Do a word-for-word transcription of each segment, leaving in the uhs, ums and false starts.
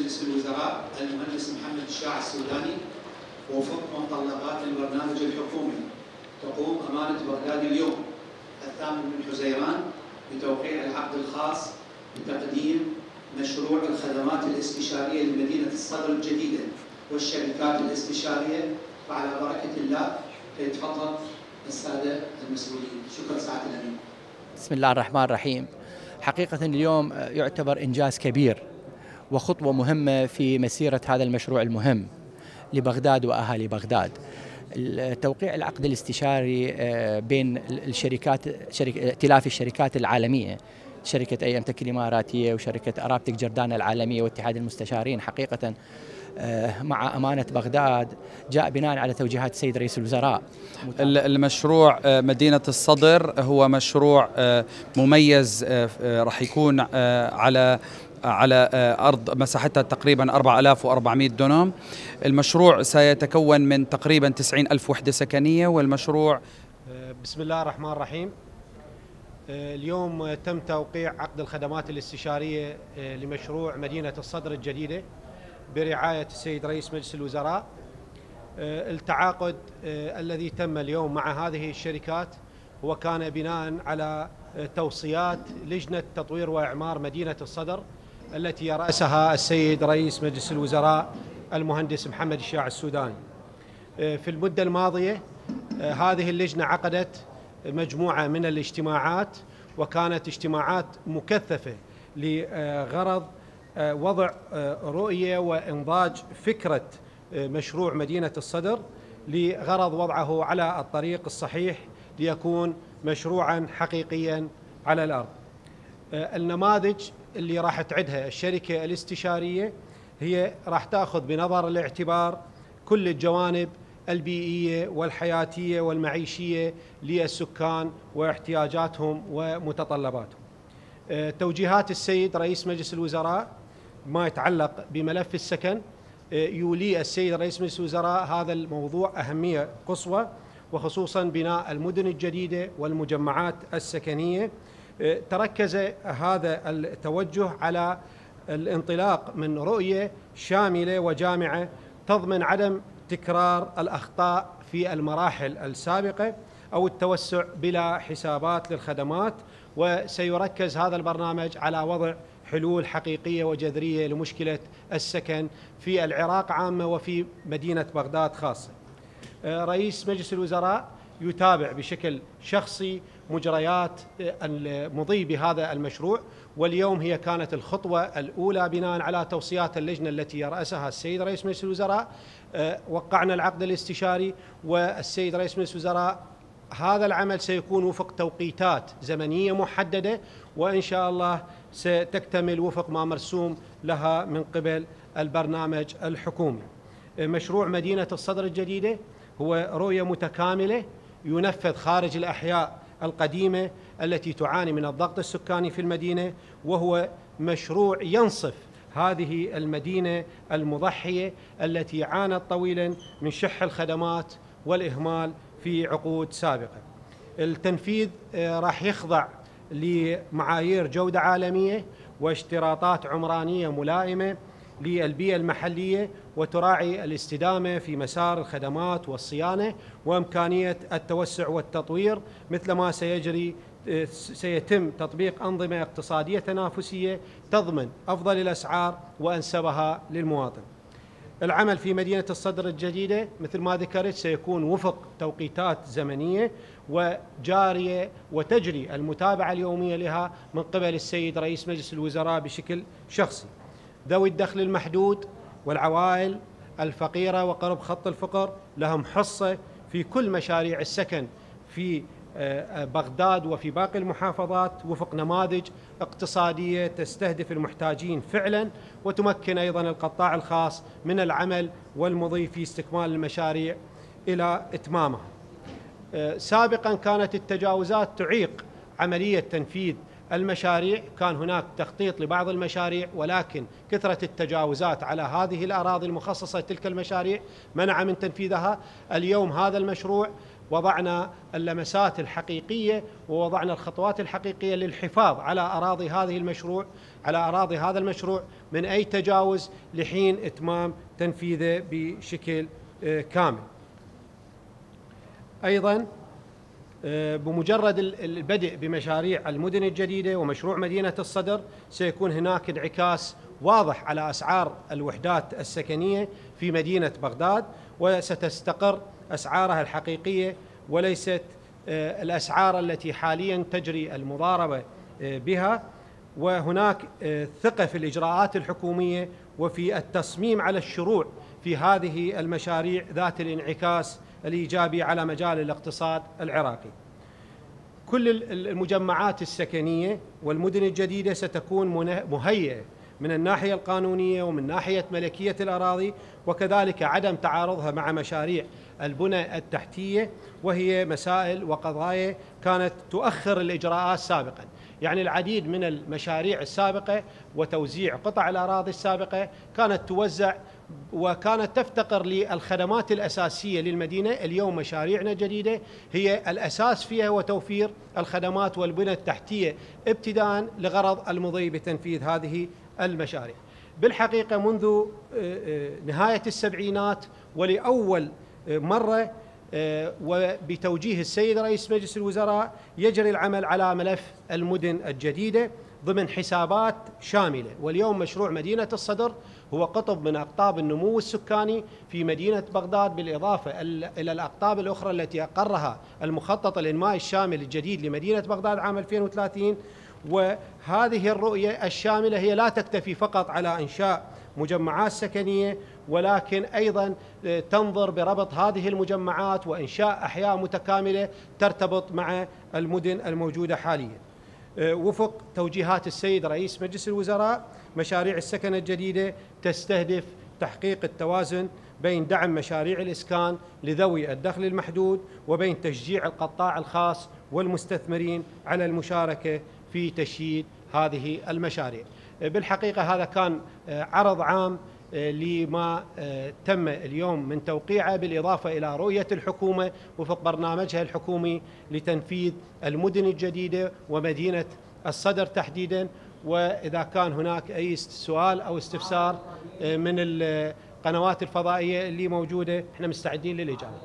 مجلس الوزراء المهندس محمد الشاع السوداني وفق متطلبات البرنامج الحكومي تقوم أمانة بغداد اليوم الثامن من حزيران بتوقيع العقد الخاص بتقديم مشروع الخدمات الاستشارية لمدينة الصدر الجديدة والشركات الاستشارية، وعلى بركة الله يتفضل السادة المسؤولين. شكرا سعادة الأمين. بسم الله الرحمن الرحيم. حقيقة اليوم يعتبر إنجاز كبير وخطوة مهمة في مسيرة هذا المشروع المهم لبغداد وأهالي بغداد. توقيع العقد الاستشاري بين الشركات شركة ائتلاف الشركات العالمية، شركة أي أم تك الإماراتية وشركة أرابتك جردان العالمية واتحاد المستشارين، حقيقة مع أمانة بغداد جاء بناء على توجيهات السيد رئيس الوزراء. المشروع مدينة الصدر هو مشروع مميز، راح يكون على على أرض مساحتها تقريبا أربعة آلاف وأربعمئة دونم. المشروع سيتكون من تقريبا تسعين ألف وحدة سكنية. والمشروع بسم الله الرحمن الرحيم. اليوم تم توقيع عقد الخدمات الاستشارية لمشروع مدينة الصدر الجديدة برعاية السيد رئيس مجلس الوزراء. التعاقد الذي تم اليوم مع هذه الشركات هو كان بناء على توصيات لجنة تطوير وإعمار مدينة الصدر التي يرأسها السيد رئيس مجلس الوزراء المهندس محمد الشاع السوداني. في المدة الماضية هذه اللجنة عقدت مجموعة من الاجتماعات، وكانت اجتماعات مكثفة لغرض وضع رؤية وإنضاج فكرة مشروع مدينة الصدر لغرض وضعه على الطريق الصحيح ليكون مشروعا حقيقيا على الأرض. النماذج اللي راح تعدها الشركة الاستشارية هي راح تأخذ بنظر الاعتبار كل الجوانب البيئية والحياتية والمعيشية للسكان واحتياجاتهم ومتطلباتهم. توجيهات السيد رئيس مجلس الوزراء ما يتعلق بملف السكن، يولي السيد رئيس مجلس الوزراء هذا الموضوع أهمية قصوى، وخصوصا بناء المدن الجديدة والمجمعات السكنية. تركز هذا التوجه على الانطلاق من رؤية شاملة وجامعة تضمن عدم تكرار الأخطاء في المراحل السابقة أو التوسع بلا حسابات للخدمات، وسيركز هذا البرنامج على وضع حلول حقيقية وجذرية لمشكلة السكن في العراق عامة وفي مدينة بغداد خاصة. رئيس مجلس الوزراء يتابع بشكل شخصي مجريات المضي بهذا المشروع، واليوم هي كانت الخطوة الأولى بناء على توصيات اللجنة التي يرأسها السيد رئيس مجلس الوزراء. وقعنا العقد الاستشاري، والسيد رئيس مجلس الوزراء هذا العمل سيكون وفق توقيتات زمنية محددة، وإن شاء الله ستكتمل وفق ما مرسوم لها من قبل البرنامج الحكومي. مشروع مدينة الصدر الجديدة هو رؤية متكاملة ينفذ خارج الأحياء القديمة التي تعاني من الضغط السكاني في المدينة، وهو مشروع ينصف هذه المدينة المضحية التي عانت طويلا من شح الخدمات والإهمال في عقود سابقة. التنفيذ راح يخضع لمعايير جودة عالمية واشتراطات عمرانية ملائمة للبيئة المحلية، وتراعي الاستدامة في مسار الخدمات والصيانة وإمكانية التوسع والتطوير، مثلما سيجري سيتم تطبيق أنظمة اقتصادية تنافسية تضمن أفضل الأسعار وأنسبها للمواطن. العمل في مدينة الصدر الجديدة مثل ما ذكرت سيكون وفق توقيتات زمنية وجارية، وتجري المتابعة اليومية لها من قبل السيد رئيس مجلس الوزراء بشكل شخصي. ذوي الدخل المحدود والعوائل الفقيرة وقرب خط الفقر لهم حصة في كل مشاريع السكن في بغداد وفي باقي المحافظات وفق نماذج اقتصادية تستهدف المحتاجين فعلا، وتمكن أيضا القطاع الخاص من العمل والمضي في استكمال المشاريع إلى إتمامها. سابقا كانت التجاوزات تعيق عملية تنفيذ المشاريع، كان هناك تخطيط لبعض المشاريع، ولكن كثرة التجاوزات على هذه الأراضي المخصصة لتلك المشاريع منع من تنفيذها. اليوم هذا المشروع وضعنا اللمسات الحقيقية ووضعنا الخطوات الحقيقية للحفاظ على أراضي هذه المشروع على أراضي هذا المشروع من أي تجاوز لحين إتمام تنفيذه بشكل كامل. أيضا بمجرد البدء بمشاريع المدن الجديدة ومشروع مدينة الصدر سيكون هناك انعكاس واضح على أسعار الوحدات السكنية في مدينة بغداد، وستستقر أسعارها الحقيقية وليست الأسعار التي حاليا تجري المضاربة بها. وهناك ثقة في الإجراءات الحكومية وفي التصميم على الشروع في هذه المشاريع ذات الانعكاس الإيجابي على مجال الاقتصاد العراقي. كل المجمعات السكنية والمدن الجديدة ستكون مهيئة من الناحية القانونية ومن ناحية ملكية الأراضي، وكذلك عدم تعارضها مع مشاريع البنى التحتية، وهي مسائل وقضايا كانت تؤخر الإجراءات سابقا. يعني العديد من المشاريع السابقة وتوزيع قطع الأراضي السابقة كانت توزع وكانت تفتقر للخدمات الأساسية للمدينة. اليوم مشاريعنا الجديدة هي الأساس فيها وتوفير الخدمات والبنى التحتية ابتداء لغرض المضي بتنفيذ هذه المشاريع. بالحقيقة منذ نهاية السبعينات ولأول مرة وبتوجيه السيد رئيس مجلس الوزراء يجري العمل على ملف المدن الجديدة ضمن حسابات شاملة. واليوم مشروع مدينة الصدر هو قطب من أقطاب النمو السكاني في مدينة بغداد، بالإضافة إلى الأقطاب الأخرى التي أقرها المخطط الإنمائي الشامل الجديد لمدينة بغداد عام ألفين وثلاثين. وهذه الرؤية الشاملة هي لا تكتفي فقط على إنشاء مجمعات سكنية، ولكن أيضا تنظر بربط هذه المجمعات وإنشاء أحياء متكاملة ترتبط مع المدن الموجودة حاليا. وفق توجيهات السيد رئيس مجلس الوزراء، مشاريع السكن الجديدة تستهدف تحقيق التوازن بين دعم مشاريع الإسكان لذوي الدخل المحدود وبين تشجيع القطاع الخاص والمستثمرين على المشاركة في تشييد هذه المشاريع. بالحقيقة هذا كان عرض عام لما تم اليوم من توقيعه، بالإضافة إلى رؤية الحكومة وفق برنامجها الحكومي لتنفيذ المدن الجديدة ومدينة الصدر تحديدا. وإذا كان هناك أي سؤال أو استفسار من القنوات الفضائية اللي موجودة احنا مستعدين للإجابة.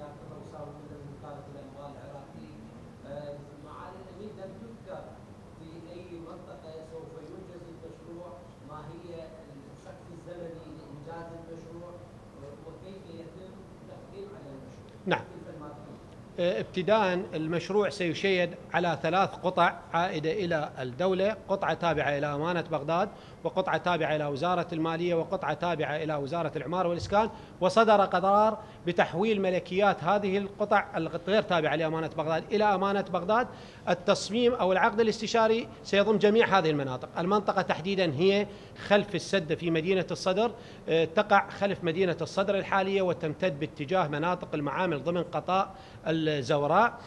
نعم، ابتداء المشروع سيشيد على ثلاث قطع عائدة إلى الدولة: قطعة تابعة إلى أمانة بغداد، وقطعة تابعة إلى وزارة المالية، وقطعة تابعة إلى وزارة العمارة والإسكان. وصدر قرار بتحويل ملكيات هذه القطع الغير تابعة لأمانة بغداد إلى أمانة بغداد. التصميم أو العقد الاستشاري سيضم جميع هذه المناطق. المنطقة تحديدا هي خلف السد في مدينة الصدر، تقع خلف مدينة الصدر الحالية وتمتد باتجاه مناطق المعامل ضمن قطاع الزوراء.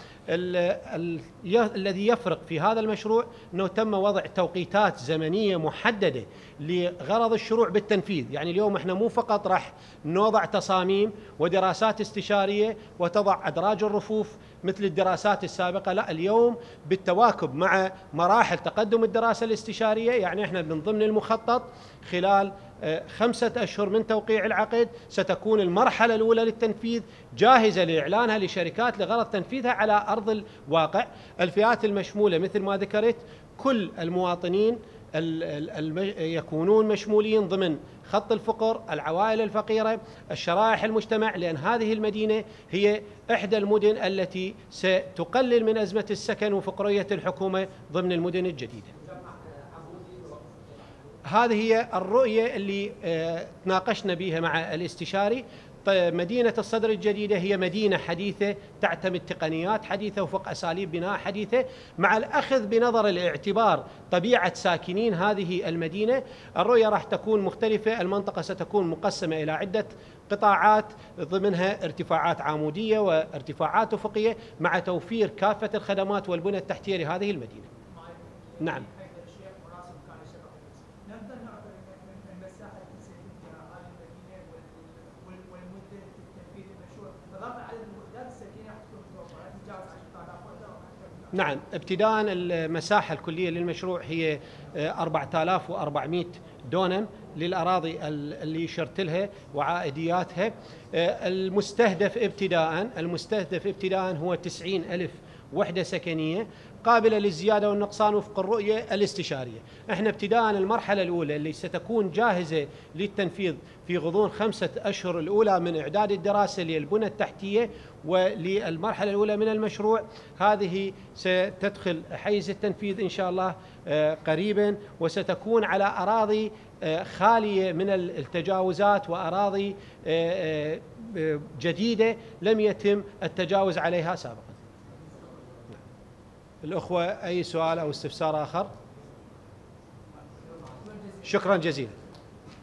الذي يفرق في هذا المشروع أنه تم وضع توقيتات زمنية محددة لغرض الشروع بالتنفيذ. يعني اليوم احنا مو فقط راح نوضع تصاميم ودراسات استشارية وتضع أدراج الرفوف مثل الدراسات السابقة، لا، اليوم بالتواكب مع مراحل تقدم الدراسة الاستشارية. يعني احنا من ضمن المخطط خلال خمسة أشهر من توقيع العقد ستكون المرحلة الأولى للتنفيذ جاهزة لإعلانها لشركات لغرض تنفيذها على أرض الواقع. الفئات المشمولة مثل ما ذكرت كل المواطنين يكونون مشمولين ضمن خط الفقر، العوائل الفقيرة، الشرائح المجتمع، لأن هذه المدينة هي إحدى المدن التي ستقلل من أزمة السكن وفقرية الحكومة ضمن المدن الجديدة. هذه هي الرؤية اللي تناقشنا بها مع الاستشاري. مدينة الصدر الجديدة هي مدينة حديثة تعتمد تقنيات حديثة وفق أساليب بناء حديثة، مع الأخذ بنظر الاعتبار طبيعة ساكنين هذه المدينة. الرؤية راح تكون مختلفة. المنطقة ستكون مقسمة إلى عدة قطاعات ضمنها ارتفاعات عمودية وارتفاعات أفقية، مع توفير كافة الخدمات والبنى التحتية لهذه المدينة. نعم. نعم، ابتداء المساحة الكلية للمشروع هي أربعة آلاف وأربعمئة دونم للأراضي اللي يشرت لها وعائدياتها. المستهدف ابتداء المستهدف ابتداء هو تسعين ألف وحدة سكنية قابلة للزيادة والنقصان وفق الرؤية الاستشارية. احنا ابتداء المرحلة الأولى اللي ستكون جاهزة للتنفيذ في غضون خمسة أشهر الأولى من إعداد الدراسة للبنى التحتية وللمرحلة الأولى من المشروع، هذه ستدخل حيز التنفيذ إن شاء الله قريبا، وستكون على أراضي خالية من التجاوزات وأراضي جديدة لم يتم التجاوز عليها سابقا. الأخوة أي سؤال أو استفسار آخر؟ شكرا جزيلا.